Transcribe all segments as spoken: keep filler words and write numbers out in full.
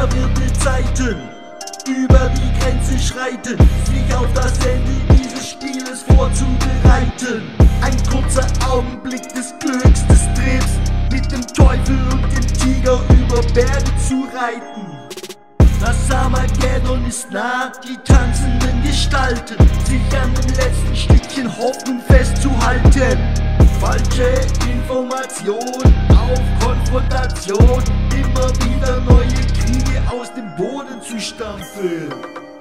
Wer wird die Zeiten über die Grenze schreiten, sich auf das Ende dieses Spieles vorzubereiten? Ein kurzer Augenblick des Glücks, des Triebs, mit dem Teufel und dem Tiger über Berge zu reiten. Das Armageddon ist nah, die tanzenden Gestalten, sich an dem letzten Stückchen Hoffnung festzuhalten. Falsche Information auf Konfrontation, immer wieder neue Kriege aus dem Boden zu stampfen.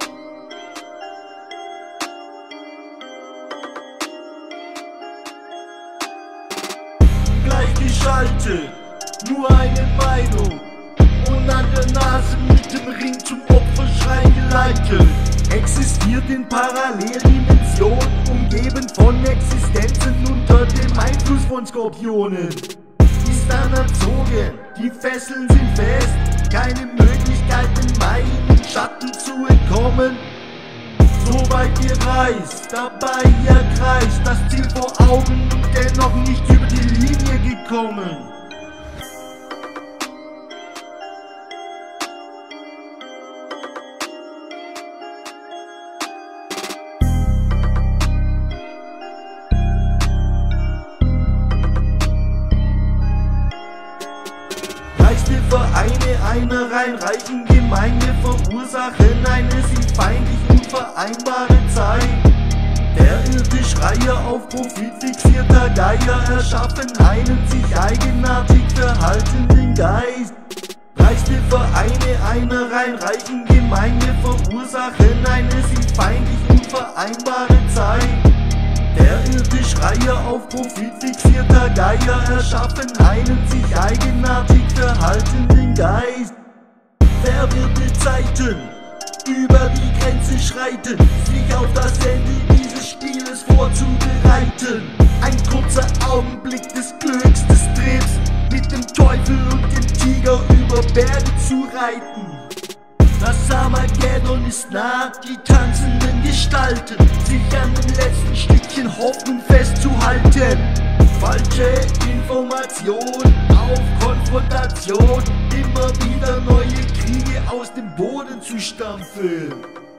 Gleichgeschaltet, nur eine Meinung und an der Nase mit dem Ring zum Opferschrein geleitet. Existiert in Paralleldimensionen, umgeben von Existenzen unter dem Einfluss von Skorpionen. Ist anerzogen, die Fesseln sind fest, keine Möglichkeit in meinen Schatten zu entkommen. Soweit ihr reist, dabei ihr kreist, das Ziel vor Augen und dennoch nicht über die Linie gekommen. Reichste Vereine einer rein reichen Gemeinde verursachen eine sich feindlich unvereinbare Zeit. Der irrte Schreier auf Profit fixierter Geier erschaffen einen sich eigenartig verhaltenden Geist. Reichste Vereine einer rein reichen Gemeinde verursachen eine sich feindlich unvereinbare Zeit. Der irrte Schreier auf Profit fixierter Geier erschaffen einen sich eigenartig verhaltenden Geist. Wer wird die Zeiten über die Grenze schreiten, sich auf das Ende dieses Spieles vorzubereiten? Ein kurzer Augenblick des Glücks, des Triebs, mit dem Teufel und dem Tiger über Berge zu reiten. Das Armageddon ist nah, die tanzenden Gestalten, sich an dem letzten Stückchen Hoffnung festzuhalten. Falsche Information auf Konfrontation, immer wieder neue Kriege aus dem Boden zu stampfen.